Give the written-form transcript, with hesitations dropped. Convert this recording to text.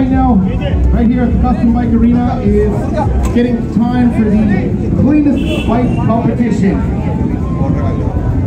right now, right here at the Custom Bike Arena, is getting time for the cleanest bike competition.